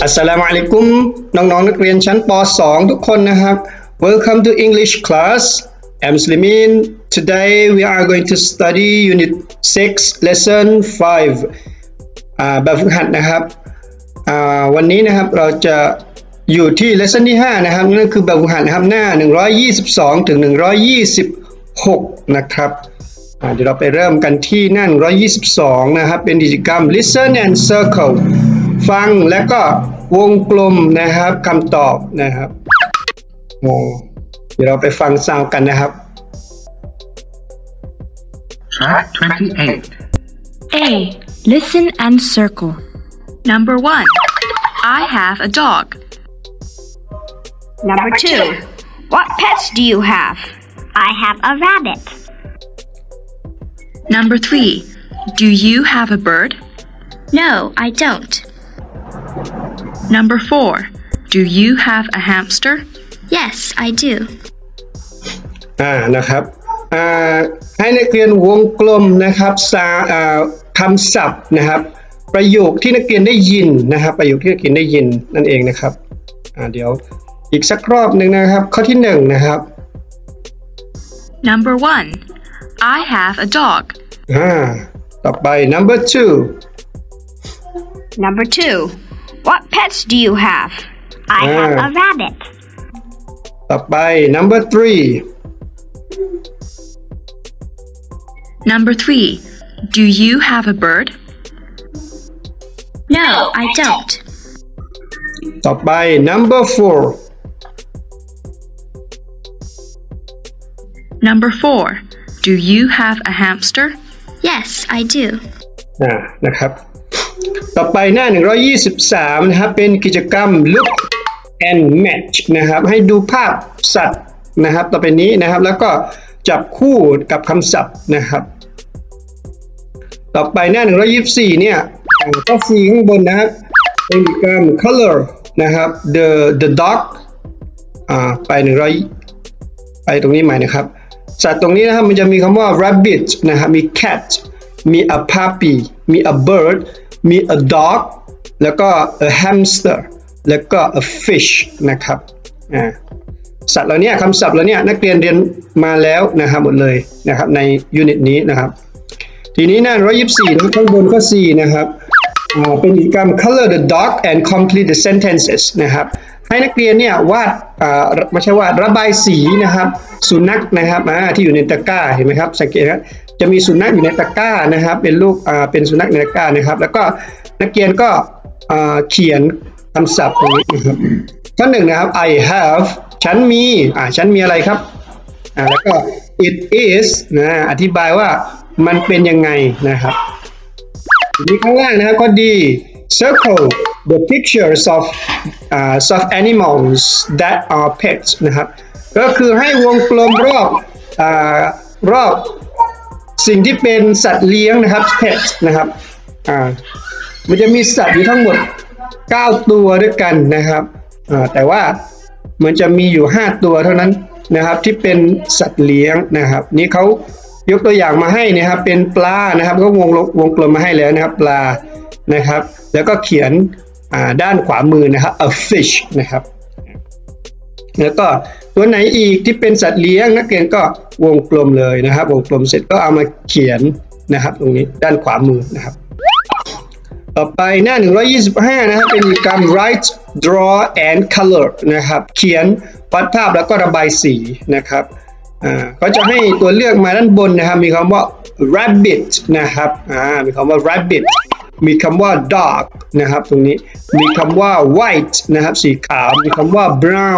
อัสสลามุอะลัยกุมน้องๆนักเรียนชั้นป .2 ทุกคนนะครับ Welcome to English class. I'm Muslimin. Today we are going to study Unit 6 Lesson 5แบบฝึกหัดนะครับวันนี้นะครับเราจะอยู่ที่ Lesson ที่ 5 นะครับนั่นคือแบบฝึกหัดนะครับหน้า122ถึง126นะครับเดี๋ยวเราไปเริ่มกันที่หน้า122นะครับเป็นกิจกรรม Listen and Circle ฟังและก็วงกลมนะครับคำตอบนะครับเดี๋ยวเราไปฟังซาวด์กันนะครับ Track 28. A. Listen and circle. Number 1. I have a dog. Number 2. What pets do you have? I have a rabbit. Number 3. Do you have a bird? No, I don't. Number 4. Do you have a hamster? Yes, I do. นะครับให้นักเรียนวงกลมนะครับคำศัพท์นะครับประโยคที่นักเรียนได้ยินนะครับประโยคที่นักเรียนได้ยินนั่นเองนะครับเดี๋ยวอีกสักรอบหนึ่งนะครับข้อที่1นะครับ Number 1. I have a dog. ต่อไป Number 2. Number 2. What pets do you have? I have a rabbit. ต่อไป Number 3. Number 3. Do you have a bird? No, I don't. ต่อไป Number 4. Number 4. Do you have a hamster? Yes, I do. นะครับต่อไปหน้า123นะครับเป็นกิจกรรม Look and Match นะครับให้ดูภาพสัตว์นะครับต่อไปนี้นะครับแล้วก็จับคู่กับคำศัพท์นะครับต่อไปหน้า124เนี่ยก็สีข้างบนนะครับเป็นกิจกรรม Color นะครับ the dog ไปไปตรงนี้ใหม่นะครับสัตว์ตรงนี้นะครับมันจะมีคำว่า rabbit นะครับมี cat มี a puppy มี a bird มี a dog แล้วก็ a hamster แล้วก็ a fish นะครับสัตว์เหล่านี้คำศัพท์เหล่านี้นักเรียนเรียนมาแล้วนะครับหมดเลยนะครับในยูนิตนี้นะครับทีนี้หน้า124นะครับข้างบนข้อ 4 นะครับเป็นกิจกรรม color the dog and complete the sentences นะครับให้นักเรียนเนี่ยวาดไม่ใช่วาดระบายสีนะครับสุนัขนะครับที่อยู่ในตะกร้าเห็นไหมครับสังเกตครับจะมีสุนัขอยู่ในตะกร้านะครับเป็นลูกเป็นสุนัขในตะกร้านะครับแล้วก็นักเรียนก็เขียนคำศัพท์ตรงนี้นะครับข้อ 1นะครับ I have ฉันมีอะไรครับแล้วก็ it is อธิบายว่ามันเป็นยังไงนะครับทีนี้ข้างล่างนะครับก็ดี circle the pictures of animals that are pets นะครับก็คือให้วงกลมรอบสิ่งที่เป็นสัตว์เลี้ยงนะครับ pets นะครับมันจะมีสัตว์อยู่ทั้งหมด9ตัวด้วยกันนะครับแต่ว่ามันจะมีอยู่5ตัวเท่านั้นนะครับที่เป็นสัตว์เลี้ยงนะครับนี่เขายกตัวอย่างมาให้นะครับเป็นปลานะครับก็วงกลมมาให้แล้วนะครับปลานะครับแล้วก็เขียนด้านขวามือนะครับ a fish นะครับแล้วก็ตัวไหนอีกที่เป็นสัตว์เลี้ยงนักเรียนก็วงกลมเลยนะครับวงกลมเสร็จก็เอามาเขียนนะครับตรงนี้ด้านขวามือนะครับต่อไปหน้า125นะครับเป็นกิจกรรม write draw and color นะครับเขียนวาดภาพแล้วก็ระบายสีนะครับก็จะให้ตัวเลือกมาด้านบนนะครับมีคำว่า rabbit นะครับมีคำว่า rabbit มีคำว่า dog นะครับตรงนี้มีคำว่า white นะครับสีขาวมีคำว่า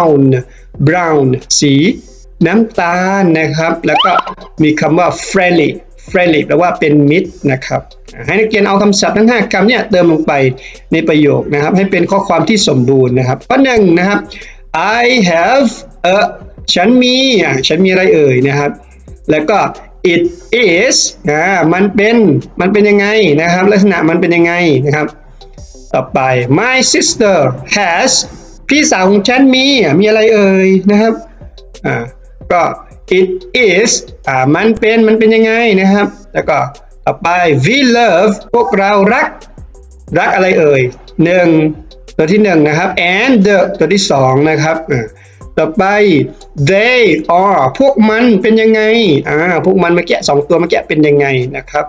brown สีน้ำตาลนะครับแล้วก็มีคำว่า friendly แปลว่าเป็นมิตรนะครับให้นักเรียนเอาคำศัพท์ทั้ง5คำเนี่ยเติมลงไปในประโยคนะครับให้เป็นข้อความที่สมบูรณ์นะครับข้อ 1นะครับ I have a ฉันมีอะไรเอ่ยนะครับแล้วก็ it is มันเป็นยังไงนะครับลักษณะมันเป็นยังไงนะครับต่อไป my sister has พี่สาวของฉันมีอะไรเอ่ยนะครับก็ it is มันเป็นยังไงนะครับแล้วก็ต่อไป we love พวกเรารักอะไรเอ่ยตัวที่1นะครับ and the ตัวที่2นะครับต่อไป they are พวกมันเป็นยังไงพวกมันเมื่อกี้2ตัวเมื่อกี้เป็นยังไงนะครับ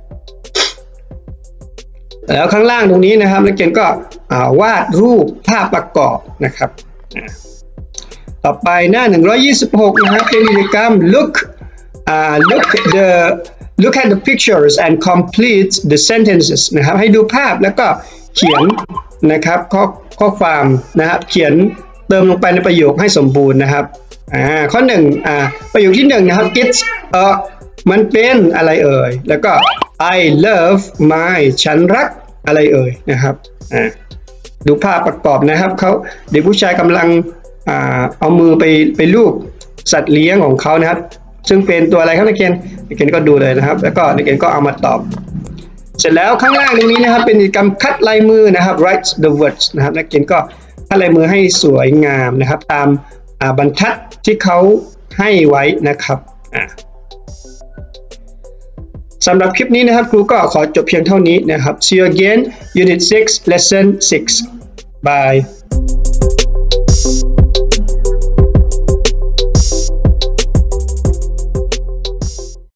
แล้วข้างล่างตรงนี้นะครับนักเรียนก็วาดรูปภาพประกอบนะครับต่อไปหน้า126นะครับเป็นกิจกรรม look at the pictures and complete the sentences นะครับให้ดูภาพแล้วก็เขียนนะครับข้อความนะครับเขียนเติมลงไปในประโยคให้สมบูรณ์นะครับข้อ1ประโยคที่1นะครับ it's มันเป็นอะไรเอ่ยแล้วก็ I love my ฉันรักอะไรเอ่ยนะครับดูภาพประกอบนะครับเด็กผู้ชายกำลังเอามือไปลูบสัตว์เลี้ยงของเขานะครับซึ่งเป็นตัวอะไรครับนักเรียนก็ดูเลยนะครับแล้วก็นักเรียนก็เอามาตอบเสร็จแล้วข้างล่างตรงนี้นะครับเป็นกิจกรรมคัดลายมือนะครับ write the words นะครับนักเรียนก็คัดลายมือให้สวยงามนะครับตามบรรทัดที่เขาให้ไว้นะครับสำหรับคลิปนี้นะครับครูก็ขอจบเพียงเท่านี้นะครับ See you again Unit 6 Lesson 6 Bye